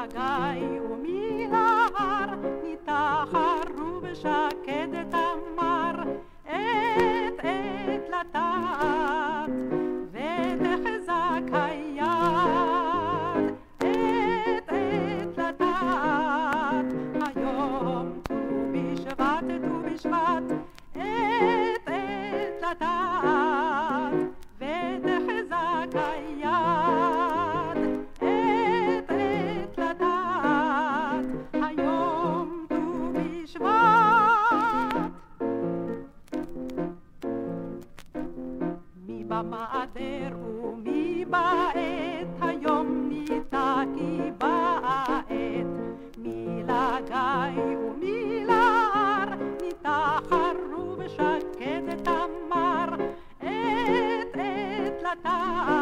מלגי ומלהר, נתחרו בשקד תמר, עת לטעת, ותחזק היד. עת לטעת, היום ט"ו בשבט, ט"ו בשבט, עת לטעת, ותחזק היד. עת לטעת, היום ט"ו בשבט. מי במעדר ומי בעת, היום ניתה כי באה עת. מלגי ומלהר, נתחרו בשקד תמר, עת לטעת.